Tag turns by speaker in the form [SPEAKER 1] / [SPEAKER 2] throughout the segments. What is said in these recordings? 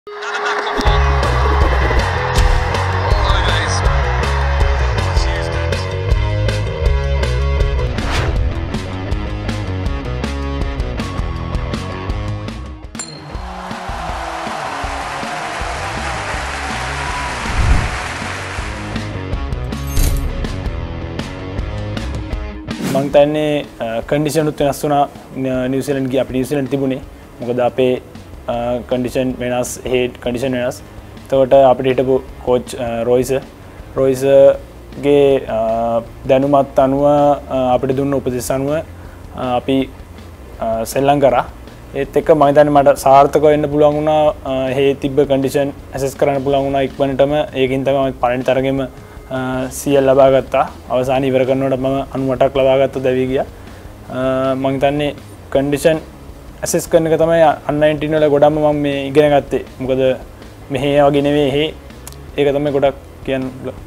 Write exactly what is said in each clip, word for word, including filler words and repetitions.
[SPEAKER 1] මං තන්නේ කන්ඩිෂන් උත් වෙනස් වුණා නිව්සීලන්ත ගියා අපි නිව්සීලන්ත තිබුණේ මොකද අපේ කන්ඩිෂන් වෙනස් හේඩ් කන්ඩිෂන් වෙනස් එතකොට අපිට හිටපු කෝච් රොයිස් රොයිස් ගේ දැනුමත් අනුව අපිට දුන්න උපදෙස් අනුව අපි සෙල්ලම් කරා ඒත් එක්ක මම හිතන්නේ මට සාර්ථක වෙන්න පුළුවන් වුණා හේ තිබ්බ කන්ඩිෂන් ඇසස් කරන්න පුළුවන් වුණා ඉක්මනටම ඒකින් තමයි පළවෙනි තරගෙම සියල් ලබා ගත්තා අවසාන ඉවර කරනකොට මම අනූ අටක් ලබා ගත්තා දැවි ගියා මම හිතන්නේ කන්ඩිෂන් ඇසස් කරන එක තමයි අන් නයින්ටීන් වල ගොඩක්ම මම මේ ඉගෙන ගත්තේ මොකද මෙහෙ වගේ නෙවෙයි එහෙ ඒක තමයි ගොඩක් කියන්න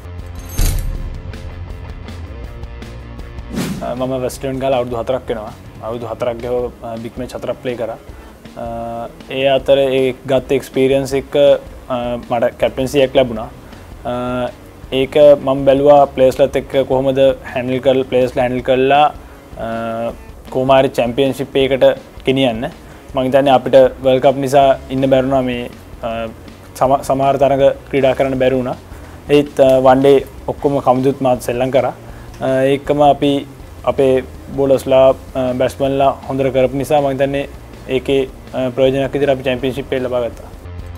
[SPEAKER 1] මම වෙස්ටර්න් ගාලා අවුරුදු හතරක් වෙනවා අවුරුදු හතරක් ගිහුවා බිග් මැච් හතරක් ප්ලේ කරා ඒ අතර ඒ ගත්ත එක්ස්පීරියන්ස් එක මට කැප්ටන්සි එකක් ලැබුණා ඒක මම බැලුවා ප්ලේස්ලත් එක්ක කොහොමද හැන්ඩල් කරලා ප්ලේස්ලා හැන්ඩල් කරලා කොහොම හරි චැම්පියන්ෂිප් එකකට ගෙනියන්න මම හිතන්නේ අපිට වර්ල්ඩ් කප් නිසා ඉන්න බැරුණා මේ සමහර තරඟ ක්‍රීඩා කරන්න බැරි වුණා ඒත් වන් ඩේ ඔක්කොම කමුදුත් මාත් සෙල්ලම් කරා ඒකම අපි අපේ බෝලර්ස්ලා බැට්ස්මන්ලා හොඳට කරපු නිසා මම හිතන්නේ ඒකේ ප්‍රයෝජනයක් විදිහට අපි චැම්පියන්ෂිප් එක ලබා ගත්තා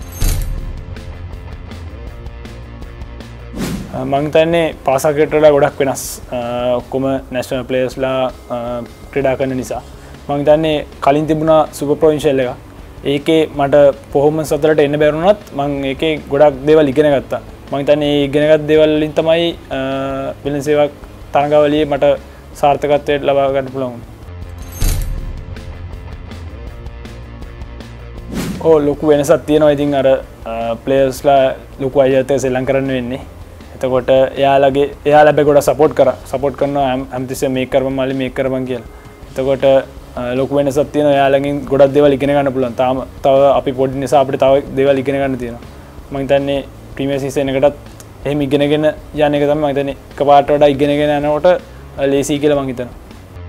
[SPEAKER 1] මම හිතන්නේ පාසා ක්‍රිකට් වල ගොඩක් වෙනස් ඔක්කොම නැෂනල් ප්ලේයර්ස්ලා ක්‍රීඩා කරන නිසා මම හිතන්නේ කලින් තිබුණා සුපර් ප්‍රොවින්ෂල් එක ඒකේ මට පර්ෆෝමන්ස් අතරට එන්න බැරි වුණත් මම ඒකේ ගොඩක් දේවල් ඉගෙන ගත්තා මම හිතන්නේ මේ ඉගෙනගත් දේවල් වලින් තමයි වෙළඳ සේවක තරඟාවලියේ මට සාර්ථකත්වයට ලබා ගන්න පුළුවන් වුණා ඔව් ලොකු වෙනසක් තියෙනවා ඉතින් අර ප්ලේයර්ස්ලා ලොකු අයත් සෙල්ලම් කරන්න වෙන්නේ එතකොට එයාලගේ එයාලා බෑ ගොඩක් සපෝට් කරා සපෝට් කරනවා හැමතිස්සෙම මේක කරපන් මල්ලි මේක කරපන් කියලා. එතකොට ලොකු වෙනසක් තියෙනවා එයාලගෙන් ගොඩක් දේවල් ඉගෙන ගන්න පුළුවන්. තාම තව අපි පොඩි නිසා අපිට තව දේවල් ඉගෙන ගන්න තියෙනවා. මම හිතන්නේ ප්‍රීමියර් සීසන් එකටත් එහෙම ඉගෙනගෙන යන එක තමයි මම හිතන්නේ එකපාරට වඩා ඉගෙනගෙන යනකොට ලේසි කියලා මම හිතනවා.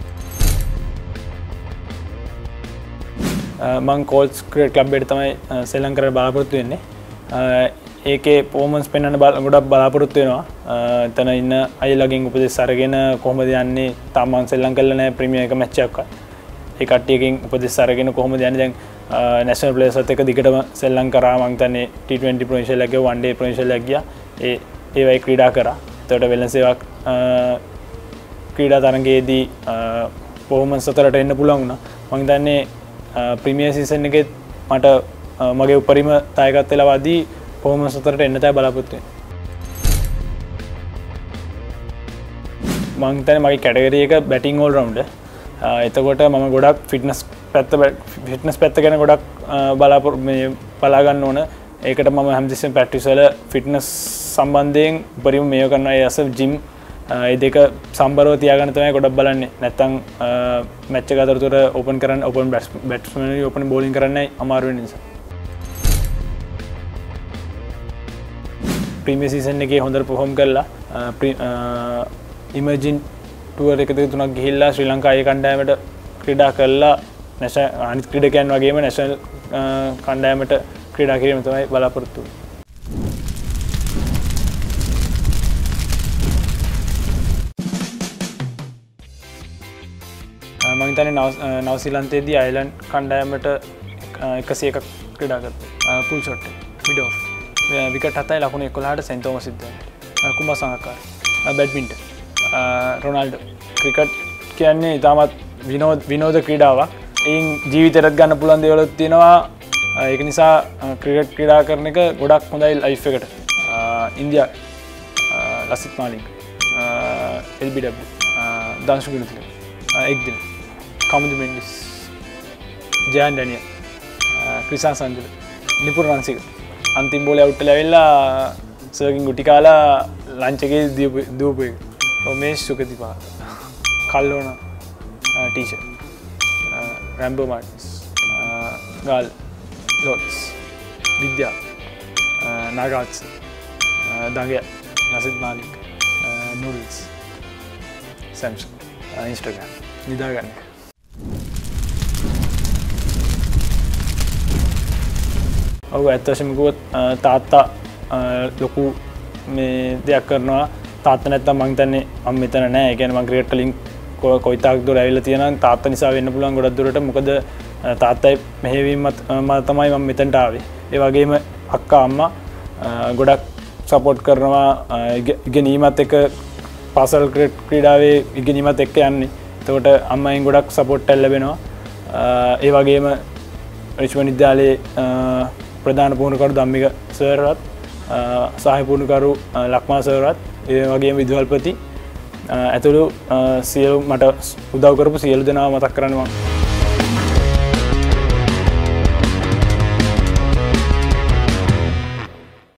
[SPEAKER 1] මම කෝල්ස් ක්‍රිකට් ක්ලබ් එකට තමයි සෙල්ලම් කරන්න බලාපොරොත්තු වෙන්නේ. ඒකේ පර්ෆෝමන්ස් පෙන්වන්න ගොඩක් බලාපොරොත්තු වෙනවා. එතන ඉන්න අයලගෙන් උපදෙස් අරගෙන කොහොමද යන්නේ තාම මම සෙල්ලම් කරලා නැහැ ප්‍රීමියර් එක මැච් එකක්. ඒ කට්ටියකින් උපදෙස් අරගෙන කොහොමද යන්නේ දැන් නැෂනල් ප්ලේයර්ස්ත් එක්ක දිගටම සෙල්ලම් කරා මම හිතන්නේ ටී ට්වෙන්ටි ප්‍රොවින්ෂල් එකේ වන් ඩේ ප්‍රොවින්ෂල් එකක් ගියා. ඒ ඒ වගේ ක්‍රීඩා කරා. එතකොට වෙළඳ සේවක ක්‍රීඩා තරඟයේදී පර්ෆෝමන්ස් අතරට එන්න පුළුවන් වුණා. මම හිතන්නේ ප්‍රීමියර් සීසන් එකේ මට මගේ උපරිම දායකත්වය ලබා දී පර්ෆෝමන්ස් අතරට එන්න තමයි බලාපොරොත්තු වෙන්නේ. මම හිතන්නේ මගේ කැටගරි එක බැටිං ඕල් රවුන්ඩර්. එතකොට මම ගොඩක් ෆිට්නස් පැත්ත ෆිට්නස් පැත්ත ගැන ගොඩක් බලාපොරොත්තු මේ බලා ගන්න ඕන. ඒකට මම හැමතිස්සෙම ප්‍රැක්ටිස් වල ෆිට්නස් සම්බන්ධයෙන් උපරිම මේව කරනවා. ඒ අස ජිම් ඒ දෙක සම්බරව තියාගන්න තමයි ගොඩක් බලන්නේ. නැත්තම් මැච් එක අතරතුර ඕපන් කරන්න ඕපන් බැට්ස්මන් ඕපන් බෝලින් කරන්නයි අමාරු වෙන නිසා. ප්‍රීමියර් සීසන් එකේ හොඳට පර්ෆෝම් කරලා ඉමර්ජින් ටුවර් එක දෙක තුනක් ගිහිල්ලා ශ්‍රී ලංකාවේ කණ්ඩායමට ක්‍රීඩා කරලා නැෂනල් අනිත් ක්‍රීඩකයන් වගේම නැෂනල් කණ්ඩායමට ක්‍රීඩා කිරීම තමයි බලාපොරොත්තු වෙන්නේ. මම හිතන්නේ නව ශ්‍රීලන්තයේදී අයර්ලන්ඩ් කණ්ඩායමට එකසිය එකක් ක්‍රීඩා කරා. පුල් ෂොට් එක මිඩ් ඔෆ් විකට් හතයි ලකුණු එකොළහට Saint Thomas Siddhartha Kumara Sangakkara badminton Ronaldo cricket කියන්නේ ඉතාමත් විනෝද විනෝද ක්‍රීඩාවක්. එයින් ජීවිතයටත් ගන්න පුළුවන් දේවලුත් තියෙනවා. ඒක නිසා ක්‍රිකට් ක්‍රීඩා කරන එක ගොඩක් හොඳයි ලයිෆ් එකට. India Lasith Malinga L B W Danushka Gunathilaka එක් දින කමුදු මෙන්ඩිස් ජයන් ඩැනියල් ක්‍රිෂාන් සංජල නිපුර රන්සික අන්තිම බෝලේ අවුට් වෙලා ඇවිල්ලා සර්කින් ගුටි කාලා ලන්ච් එකේ දීපු එක රොමේෂ් සුගතිපා කල්ලෝන ටීචර් රැම්බෝ මාර්ටින්ස් ගාල් ලෝට්ස් විද්‍යා නාගාත්ස දඟය නසිත් මාලික් නූඩල්ස් සැම්සන් ඉන්ස්ටාග්‍රෑම් නිදාගන්න ඔව් ඇත්ත වශයෙන්ම කිව්වොත් තාත්තා ලොකු මේ දෙයක් කරනවා තාත්තා නැත්තම් මං හිතන්නේ මම මෙතන නෑ ඒ කියන්නේ මං ක්‍රිකට් වලින් කොයි තාක් දුර ඇවිල්ලා තියෙනවා තාත්තා නිසා වෙන්න පුළුවන් ගොඩක් දුරට මොකද තාත්තයි මෙහෙවීමත් තමයි මම මෙතනට ආවේ ඒ වගේම අක්කා අම්මා ගොඩක් සපෝට් කරනවා ඉගෙනීමත් එක්ක පාසල් ක්‍රීඩාවේ ඉගෙනීමත් එක්ක යන්නේ එතකොට අම්මෙන් ගොඩක් සපෝට් එකක් ලැබෙනවා ඒ වගේම රිච්මන්ඩ් විද්‍යාලයේ ප්‍රධාන පුහුණුකරු ධම්මික සර්වත් සහාය පුහුණුකරු ලක්මා සර්වත් ඒ වගේම විදුහල්පති ඇතුළු සියලු මට උදව් කරපු සියලු දෙනාව මතක් කරන්න මම